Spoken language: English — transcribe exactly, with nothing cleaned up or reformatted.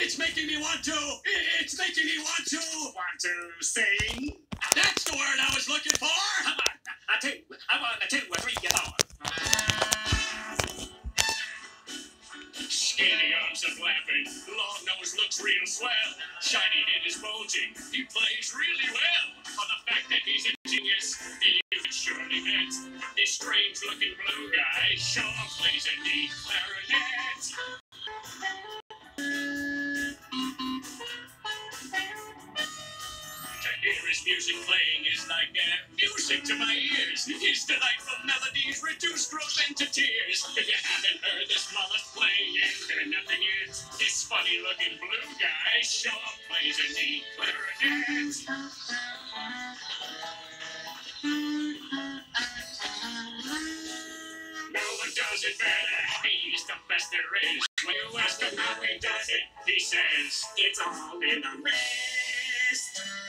It's making me want to. It's making me want to. Want to sing? That's the word I was looking for. Come on, a two, I want a two, a three, a four. Skinny arms are flapping, long nose looks real swell, shiny head is bulging, he plays really well. For the fact that he's a genius, you can surely bet. This strange-looking blue guy sure plays a neat clarinet. To hear his music playing is like uh, music to my ears. His delightful melodies reduce growth into tears. If you haven't heard this mullet play, you heard nothing yet. This funny-looking blue guy sure plays a neat clarinet. No one does it better. He's the best there is. When you ask him how he does it, he says, it's all in the wrist.